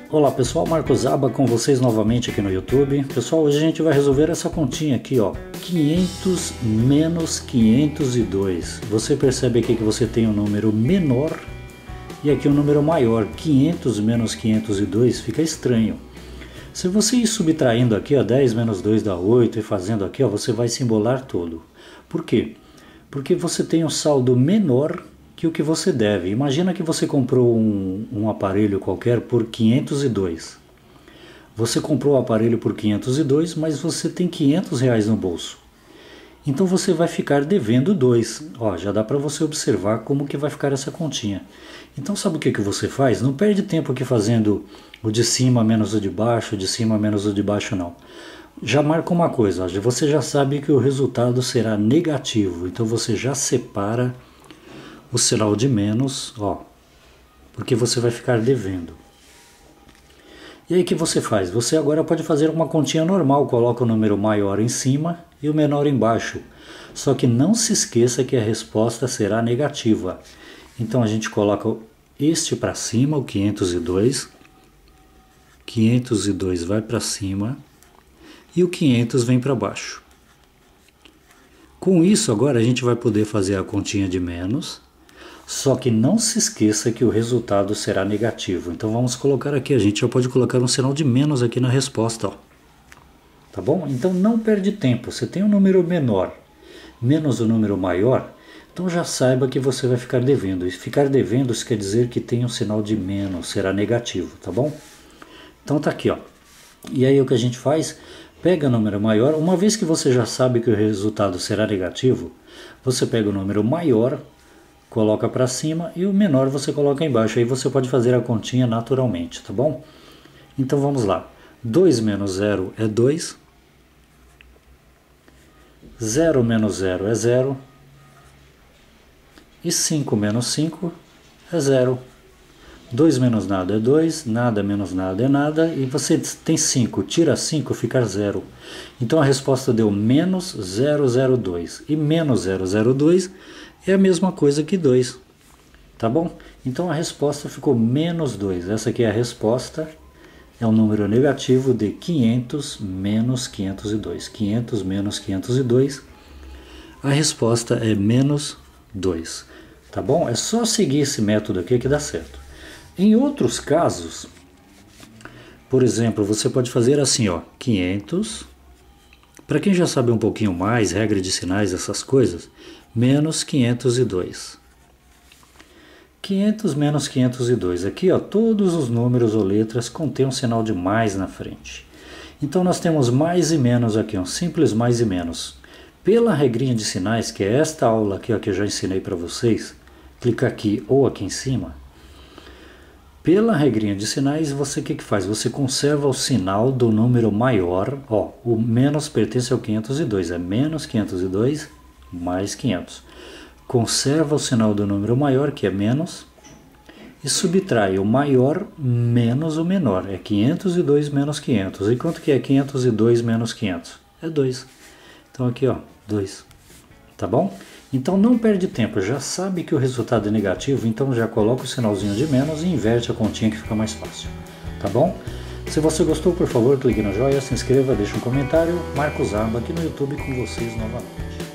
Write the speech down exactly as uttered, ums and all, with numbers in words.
Olá pessoal, Marcos Aba com vocês novamente aqui no YouTube. Pessoal, hoje a gente vai resolver essa continha aqui, ó, quinhentos menos quinhentos e dois. Você percebe aqui que você tem um número menor e aqui um número maior. Quinhentos menos quinhentos e dois fica estranho. Se você ir subtraindo aqui, ó, dez menos dois dá oito e fazendo aqui, ó, você vai se embolar todo. Por quê? Porque você tem um saldo menor que o que você deve. Imagina que você comprou um, um aparelho qualquer por quinhentos e dois. Você comprou o aparelho por quinhentos e dois, mas você tem quinhentos reais no bolso. Então você vai ficar devendo dois. Ó, já dá para você observar como que vai ficar essa continha. Então sabe o que, que você faz? Não perde tempo aqui fazendo o de cima menos o de baixo, o de cima menos o de baixo não. Já marca uma coisa, ó, você já sabe que o resultado será negativo. Então você já separa o sinal de menos, ó, porque você vai ficar devendo. E aí o que você faz? Você agora pode fazer uma continha normal, coloca o número maior em cima e o menor embaixo. Só que não se esqueça que a resposta será negativa. Então a gente coloca este para cima, o quinhentos e dois. quinhentos e dois vai para cima e o quinhentos vem para baixo. Com isso agora a gente vai poder fazer a continha de menos. Só que não se esqueça que o resultado será negativo. Então vamos colocar aqui, a gente já pode colocar um sinal de menos aqui na resposta, ó. Tá bom? Então não perde tempo. Você tem um número menor menos o número maior, então já saiba que você vai ficar devendo. E ficar devendo isso quer dizer que tem um sinal de menos, será negativo, tá bom? Então tá aqui, ó. E aí o que a gente faz? Pega o número maior. Uma vez que você já sabe que o resultado será negativo, você pega o número maior, coloca para cima e o menor você coloca embaixo. Aí você pode fazer a continha naturalmente, tá bom? Então vamos lá. dois menos zero é dois. zero menos zero é zero. E cinco menos cinco é zero. dois menos nada é dois. Nada menos nada é nada. E você tem cinco. Tira cinco, fica zero. Então a resposta deu menos zero zero dois. E menos zero zero dois é a mesma coisa que dois, tá bom? Então a resposta ficou menos dois. Essa aqui é a resposta, é um número negativo de quinhentos menos quinhentos e dois. quinhentos menos quinhentos e dois, a resposta é menos dois, tá bom? É só seguir esse método aqui que dá certo. Em outros casos, por exemplo, você pode fazer assim, ó, quinhentos, para quem já sabe um pouquinho mais, regra de sinais, essas coisas, menos quinhentos e dois. quinhentos menos quinhentos e dois. Aqui, ó, todos os números ou letras contêm um sinal de mais na frente. Então nós temos mais e menos aqui, um simples mais e menos. Pela regrinha de sinais, que é esta aula aqui, ó, que eu já ensinei para vocês, clica aqui ou aqui em cima. Pela regrinha de sinais, você o que, que faz? Você conserva o sinal do número maior. Ó, o menos pertence ao quinhentos e dois, é menos quinhentos e dois mais quinhentos. Conserva o sinal do número maior, que é menos, e subtrai o maior menos o menor. É quinhentos e dois menos quinhentos. E quanto que é quinhentos e dois menos quinhentos? É dois. Então aqui, ó, dois. Tá bom? Então não perde tempo, já sabe que o resultado é negativo, então já coloca o sinalzinho de menos e inverte a continha que fica mais fácil. Tá bom? Se você gostou, por favor, clique no joinha, se inscreva, deixe um comentário. Marcos Aba aqui no YouTube com vocês novamente.